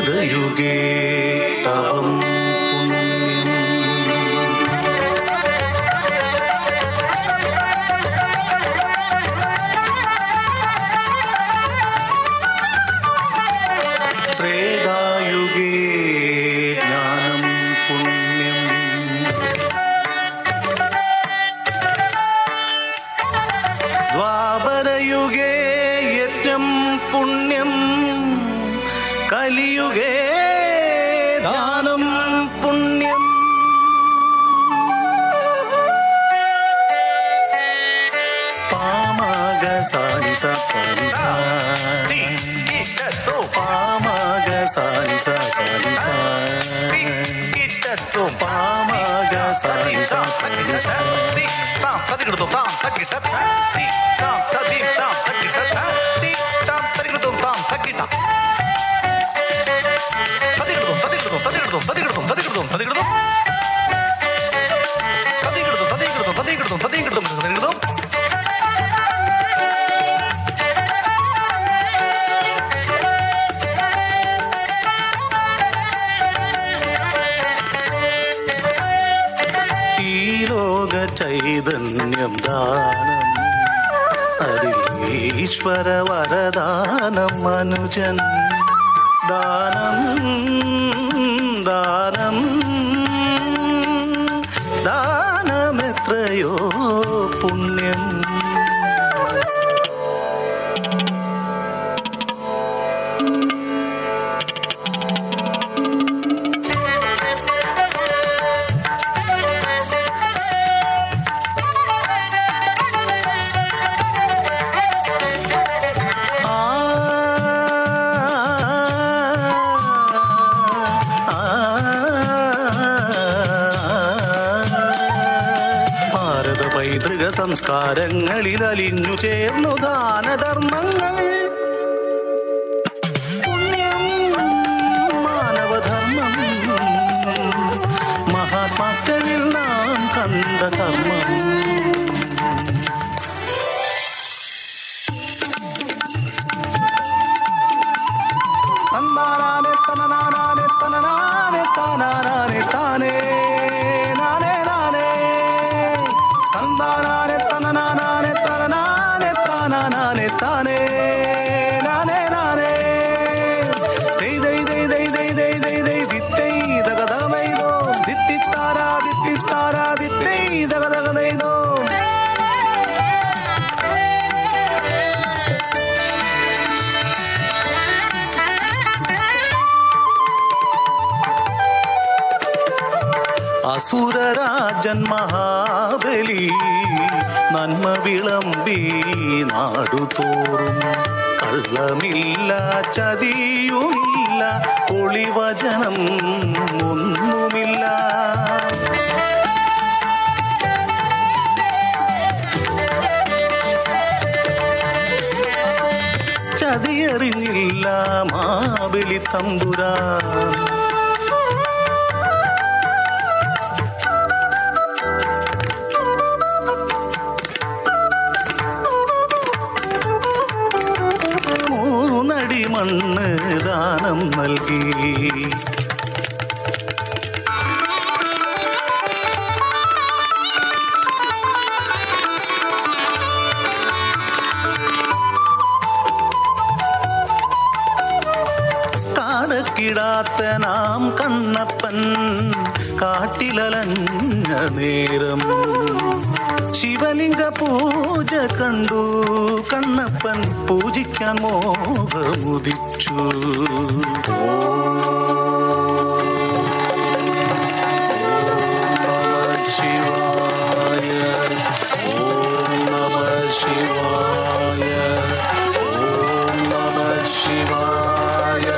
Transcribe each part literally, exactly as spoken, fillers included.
ദ്വാപരയുഗേ തവം ത്രേതായുഗേ ജ്ഞാനം പുണ്യം ദ്വാപരയുഗേ യജ്ഞം പുണ്യം കലിയുഗേ ദാനം പുണ്യം പാമഗ സാനി സ പരി സ പാമഗ സാനി സ പരി സ പാമഗ സാനി സ പരി സ താം തതികിടു താം തകിട തി താം തതി താം തകിട തി താം തതികിടു താം തകിട തതികിടു തതികിടു തതികിടു തതികിടു തതികിടു തതികിടു തതികിടു തതികിടു തതികിടു തതികിടു തതികിടു ചൈതന്യം ദാനം ഹരീശ്വര വരദാനം മനുജൻ ദാനം ദാനം ദാനമെത്രയോ പുണ്യം പൈതൃക സംസ്കാരങ്ങളിൽ അലിഞ്ഞു ചേർന്നു ദാനധർമ്മങ്ങൾ പുണ്യം മാനവധർമ്മം മഹാത്മാക്കളിൽ നാം കണ്ട കർമ്മം തന്നാനാനെ തനനാനാനെ തനനാനെ താനാനാനെ താനേ നാനേ നാനേ തന്നാനാനെ തനനാനാനെ തനനാനെ താനാനാനെ താനേ നാനേ നാനേ ദൈ ദൈ ദൈ ദൈ ദൈ ദൈ ദൈ ദൈ ദിത്തൈ ദഗദഗദൈദോ ദിത്തിത്താരാ ദിത്തിത്താരാ ദിത്തൈ ദഗദഗദൈദോ അസുരരാജൻ മഹാബലി നന്മ വിളമ്പി നാടുതോറും കള്ളമില്ല ചതിയുമില്ല ഒളിവചനം ഒന്നുമില്ല ചതിയറിഞ്ഞില്ല മാബലി തമ്പുരാൻ മണ്ണ് ദാനം നൽകി കാടക്കിടാത്ത നാം കണ്ണപ്പൻ കാട്ടിലലഞ്ഞ നേരം ശിവലിംഗ പൂജ കണ്ടു കണ്ണപ്പൻ പൂജിക്കാൻ മോഹമുദിച്ചു ശിവായ ഓം നമഃ ശിവായ ഓം നമഃ ശിവായ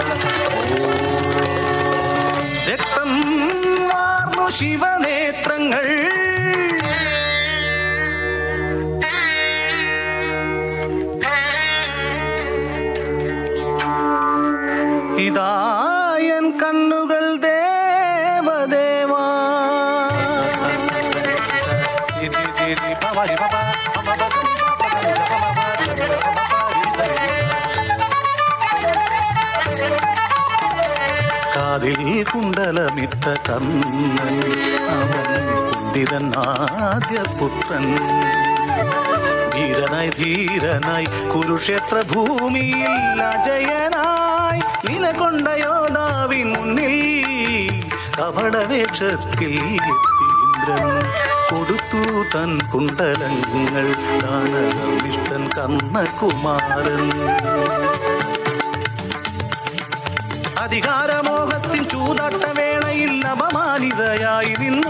രക്തം വാർന്നു ശിവനേത്രങ്ങൾ ഇതായൻ കണ്ണുകൾ ദേവദേവാ കാതിൽ കുണ്ടലമിട്ട കണ്ണൻ അവൻ കുന്തിതൻ ആദ്യ പുത്രൻ. ധീരനായി ധീരനായി കുരുക്ഷേത്ര ഭൂമിയിൽ അജയനായി നിലകൊണ്ട യോദ്ധാവിൻ മുന്നിൽ കപടവേഷത്തിൽ ഇന്ദ്രൻ കൊടുത്തു തൻ കുണ്ടലങ്ങൾ ദാനവിഷ്ടൻ കർണകുമാരൻ. അധികാരമോഹത്തിൻ ചൂതാട്ട വേളയിൽ അപമാനിതയായി നിന്നു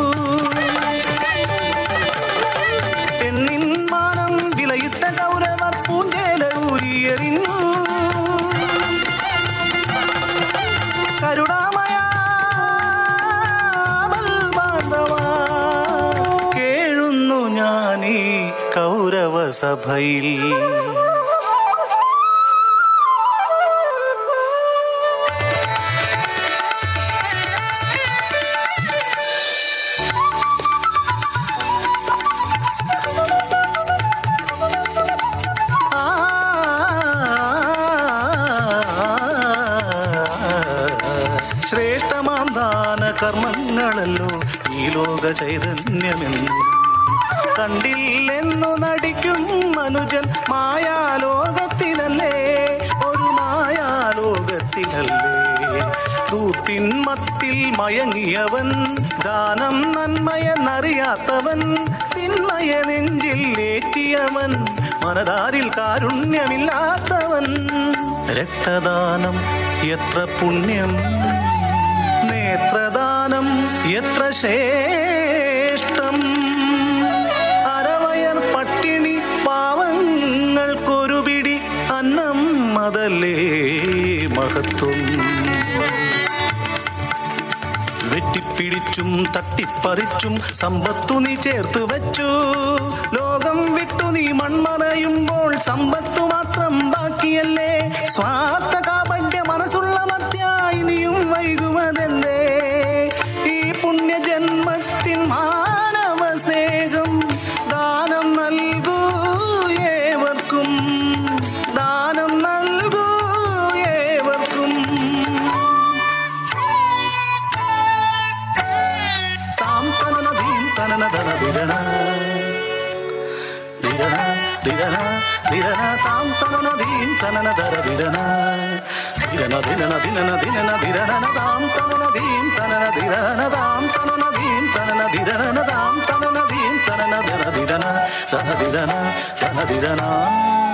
പെണ്ണിൻ മാനം വിലയിട്ട ഗൗരവർ പൂഞ്ചേല ഊരിയെറിഞ്ഞു. കരുണാമയ കേഴുന്നു ഞാനീ കൗരവ സഭയിൽ. ശ്രേഷ്ഠമാം ദാന കർമ്മങ്ങളല്ലോ ഈ ലോക ചൈതന്യമെന്നു കണ്ടില്ലെന്നു നടിക്കും മനുജൻ. മായാലോകത്തിനല്ലേ ഒരു മായാലോകത്തിനല്ലേ ദൂത്തിൻ മത്തിൽ മയങ്ങിയവൻ ദാനം നന്മയെന്നറിയാത്തവൻ തിന്മയ നെഞ്ചിൽ ഏറ്റിയവൻ മനതാരിൽ കാരുണ്യമില്ലാത്തവൻ. രക്തദാനം എത്ര പുണ്യം നേത്രദാനം എത്ര ശ്രേഷ്ഠം. അരവയർ പട്ടിണി പാവങ്ങൾക്കൊരു പിടി അന്നം അതല്ലേ മഹത്വം. വെട്ടിപ്പിടിച്ചും തട്ടിപ്പറിച്ചും സമ്പത്തു നീ ചേർത്തു വച്ചു. ലോകം വിട്ടു നീ മൺമറയുമ്പോൾ സമ്പത്തു മാത്രം ബാക്കിയല്ലേ. സ്വാർത്ഥ കാപണ്യ മനസ്സുള്ള മത്യായി നീയും വൈകുമതല്ലേ. ഈ പുണ്യജന്മത്തിൻ മാനവ സ്നേഹം ദാനം നൽകൂ ഏവർക്കും. ദാനം നൽകൂ ഏവർക്കും. താം തനന ധീം തനന ധന വിരണ വിരണ വിരണ വിരണ താം തനന ധീം തനന ധര വിരണ വിരണ ദിനന ദിനന ദിനന വിരണന താം തനന ധീം തനന ധിരണ താം തനന ധീം തനന ധിരണ താം തനന ധീം തനന ധന ധിരണ ധന ധിരണ ധന ധിരണ.